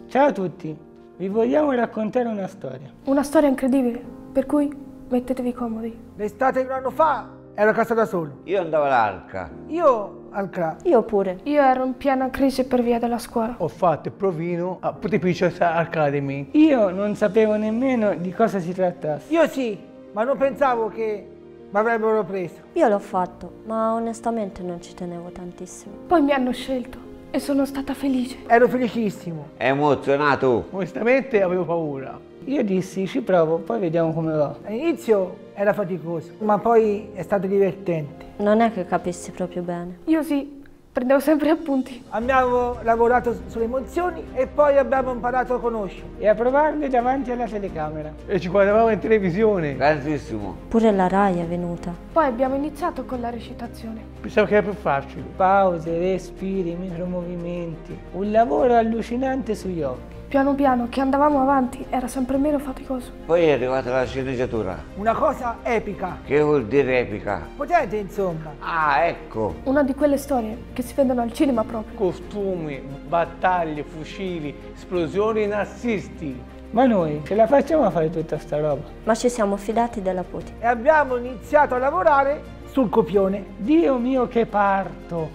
Ciao a tutti, vi vogliamo raccontare una storia. Una storia incredibile, per cui mettetevi comodi. L'estate di un anno fa ero a casa da solo. Io andavo all'Arca. Io al CRA. Io pure. Io ero in piena crisi per via della scuola. Ho fatto il provino a Putipicious Academy. Io non sapevo nemmeno di cosa si trattasse. Io sì, ma non pensavo che mi avrebbero preso. Io l'ho fatto, ma onestamente non ci tenevo tantissimo. Poi mi hanno scelto e sono stata felice. Ero felicissimo. È emozionato. Onestamente avevo paura. Io dissi ci provo, poi vediamo come va. All'inizio era faticoso, ma poi è stato divertente. Non è che capissi proprio bene. Io sì, prendevo sempre appunti. Abbiamo lavorato sulle emozioni e poi abbiamo imparato a conoscerle. E a provarle davanti alla telecamera. E ci guardavamo in televisione. Grandissimo. Pure la Rai è venuta. Poi abbiamo iniziato con la recitazione. Pensavo che era più facile. Pause, respiri, micromovimenti. Un lavoro allucinante sugli occhi. Piano piano, che andavamo avanti, era sempre meno faticoso. Poi è arrivata la sceneggiatura. Una cosa epica. Che vuol dire epica? Potente, insomma. Ah, ecco. Una di quelle storie che si vedono al cinema proprio. Costumi, battaglie, fucili, esplosioni e nazisti. Ma noi ce la facciamo a fare tutta sta roba? Ma ci siamo fidati della Puti. E abbiamo iniziato a lavorare sul copione. Dio mio che parto!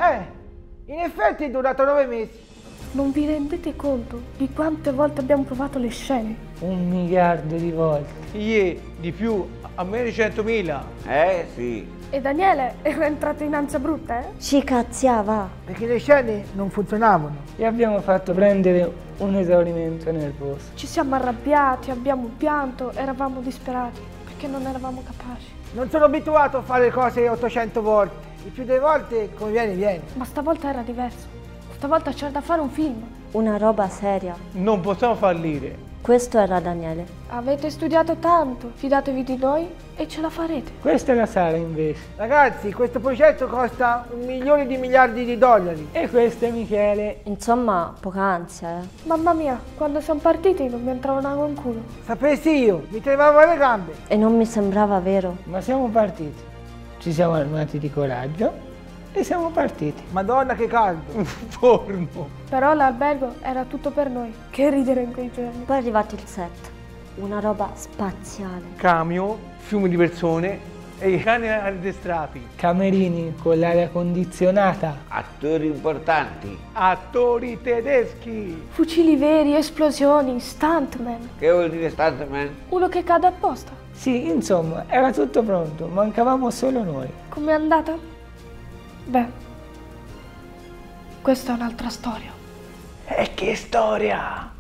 In effetti è durato 9 mesi. Non vi rendete conto di quante volte abbiamo provato le scene? 1 miliardo di volte. Di più, a meno di 100.000. Sì. E Daniele era entrato in ansia brutta, Ci cazziava. Perché le scene non funzionavano. E abbiamo fatto prendere un esaurimento nervoso. Ci siamo arrabbiati, abbiamo pianto, eravamo disperati, perché non eravamo capaci. Non sono abituato a fare cose 800 volte. Il più delle volte come viene, viene. Ma stavolta era diverso. Stavolta c'era da fare un film. Una roba seria. Non possiamo fallire. Questo era Daniele. Avete studiato tanto, fidatevi di noi e ce la farete. Questa è la Sara invece. Ragazzi, questo progetto costa 1 milione di miliardi di dollari. E questo è Michele. Insomma, poca ansia, Mamma mia, quando siamo partiti non mi entrava un'acqua in culo. Sapessi io, mi tremavo le gambe. E non mi sembrava vero. Ma siamo partiti. Ci siamo armati di coraggio e siamo partiti. Madonna che caldo. Un forno. Però l'albergo era tutto per noi. Che ridere in quei giorni. Poi è arrivato il set. Una roba spaziale. Camion, fiumi di persone e i cani addestrati. Camerini con l'aria condizionata. Attori importanti. Attori tedeschi. Fucili veri, esplosioni, stuntman. Che vuol dire stuntman? Uno che cade apposta. Sì, insomma, era tutto pronto, mancavamo solo noi. Com'è andata? Beh, questa è un'altra storia. E che storia!